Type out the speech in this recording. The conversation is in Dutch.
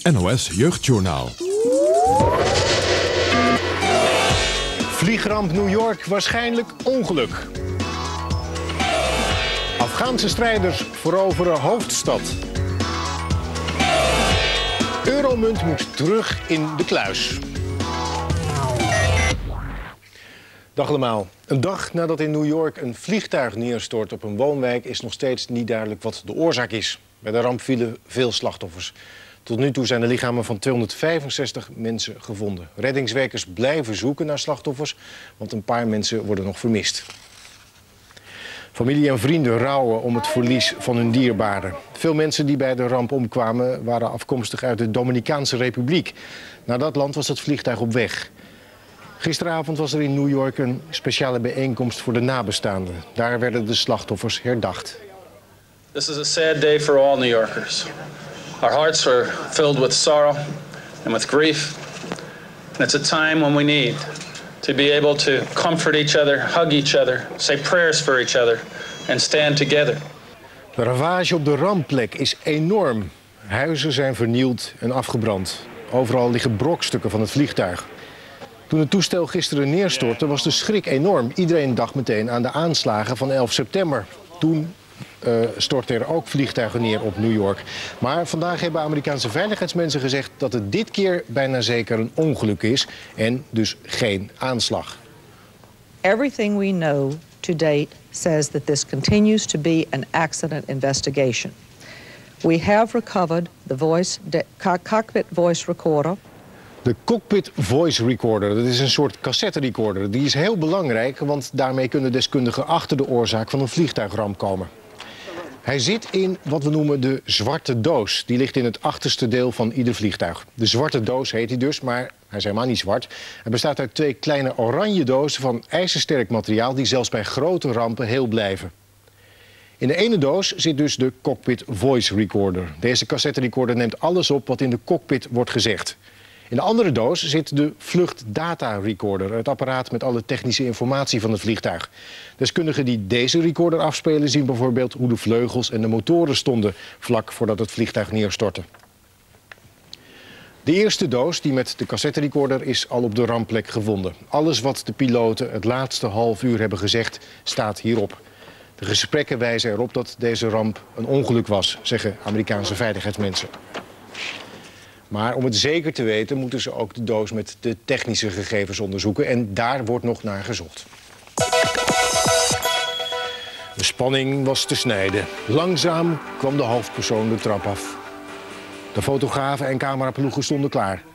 NOS Jeugdjournaal. Vliegramp New York, waarschijnlijk ongeluk. Afghaanse strijders veroveren hoofdstad. Euromunt moet terug in de kluis. Dag allemaal. Een dag nadat in New York een vliegtuig neerstort op een woonwijk is nog steeds niet duidelijk wat de oorzaak is. Bij de ramp vielen veel slachtoffers. Tot nu toe zijn de lichamen van 265 mensen gevonden. Reddingswerkers blijven zoeken naar slachtoffers, want een paar mensen worden nog vermist. Familie en vrienden rouwen om het verlies van hun dierbaren. Veel mensen die bij de ramp omkwamen waren afkomstig uit de Dominicaanse Republiek. Naar dat land was het vliegtuig op weg. Gisteravond was er in New York een speciale bijeenkomst voor de nabestaanden. Daar werden de slachtoffers herdacht. This is a sad day for all New Yorkers. Our hearts are filled with sorrow and with grief. And it's a time when we need to be able to comfort each other, hug each other, say prayers for each other and stand together. De ravage op de rampplek is enorm. Huizen zijn vernield en afgebrand. Overal liggen brokstukken van het vliegtuig. Toen het toestel gisteren neerstortte was de schrik enorm. Iedereen dacht meteen aan de aanslagen van 11 september. Toen stortten er ook vliegtuigen neer op New York. Maar vandaag hebben Amerikaanse veiligheidsmensen gezegd dat het dit keer bijna zeker een ongeluk is en dus geen aanslag. Everything we know to date says that this continues to be an accident investigation. We have recovered the cockpit voice recorder. De Cockpit Voice Recorder, dat is een soort cassette recorder. Die is heel belangrijk, want daarmee kunnen deskundigen achter de oorzaak van een vliegtuigramp komen. Hij zit in wat we noemen de zwarte doos. Die ligt in het achterste deel van ieder vliegtuig. De zwarte doos heet hij dus, maar hij is helemaal niet zwart. Hij bestaat uit 2 kleine oranje dozen van ijzersterk materiaal die zelfs bij grote rampen heel blijven. In de ene doos zit dus de Cockpit Voice Recorder. Deze cassette recorder neemt alles op wat in de cockpit wordt gezegd. In de andere doos zit de Vluchtdata Recorder, het apparaat met alle technische informatie van het vliegtuig. Deskundigen die deze recorder afspelen zien bijvoorbeeld hoe de vleugels en de motoren stonden vlak voordat het vliegtuig neerstortte. De eerste doos, die met de cassette recorder, is al op de rampplek gevonden. Alles wat de piloten het laatste half uur hebben gezegd, staat hierop. De gesprekken wijzen erop dat deze ramp een ongeluk was, zeggen Amerikaanse veiligheidsmensen. Maar om het zeker te weten moeten ze ook de doos met de technische gegevens onderzoeken. En daar wordt nog naar gezocht. De spanning was te snijden. Langzaam kwam de hoofdpersoon de trap af. De fotografen en cameraploegen stonden klaar.